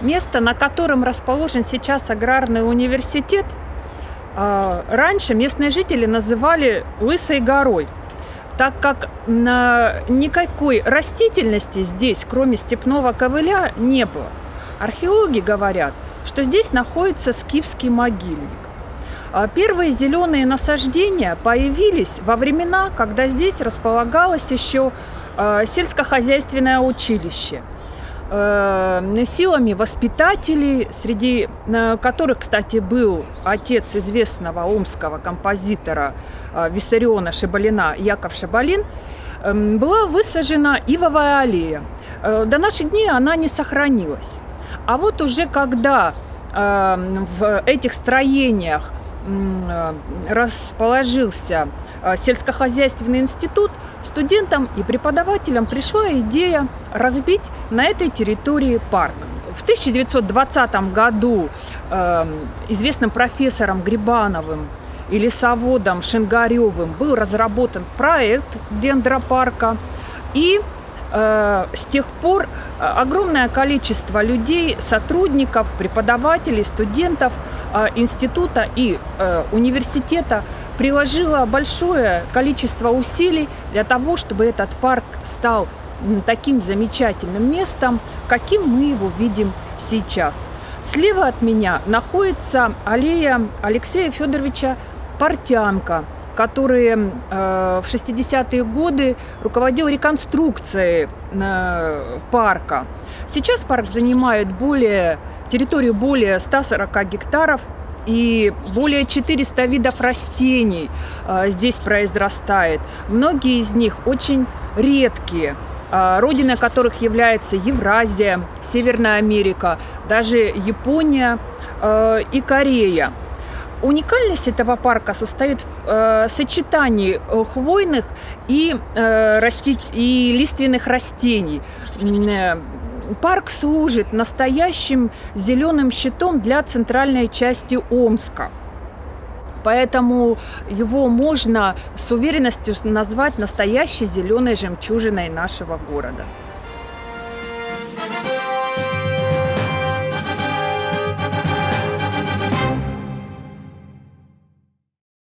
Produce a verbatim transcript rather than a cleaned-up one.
Место, на котором расположен сейчас аграрный университет, раньше местные жители называли Лысой горой, так как никакой растительности здесь, кроме степного ковыля, не было. Археологи говорят, что здесь находится скифский могильник. Первые зеленые насаждения появились во времена, когда здесь располагалось еще сельскохозяйственное училище. Силами воспитателей, среди которых, кстати, был отец известного омского композитора Виссариона Шибалина Яков Шибалин, была высажена ивовая аллея. До наших дней она не сохранилась. А вот уже когда в этих строениях расположился сельскохозяйственный институт, студентам и преподавателям пришла идея разбить на этой территории парк. В тысяча девятьсот двадцатом году э, известным профессором Грибановым и лесоводом Шингаревым был разработан проект дендропарка, и э, с тех пор огромное количество людей, сотрудников, преподавателей, студентов э, института и э, университета приложила большое количество усилий для того, чтобы этот парк стал таким замечательным местом, каким мы его видим сейчас. Слева от меня находится аллея Алексея Федоровича Портянка, который э, в шестидесятые годы руководил реконструкцией э, парка. Сейчас парк занимает более, территорию более ста сорока гектаров, и более четырёхсот видов растений э, здесь произрастает. Многие из них очень редкие, э, родиной которых является Евразия, Северная Америка, даже Япония э, и Корея. Уникальность этого парка состоит в э, сочетании хвойных и, э, растить, и лиственных растений. Парк служит настоящим зеленым щитом для центральной части Омска. Поэтому его можно с уверенностью назвать настоящей зеленой жемчужиной нашего города.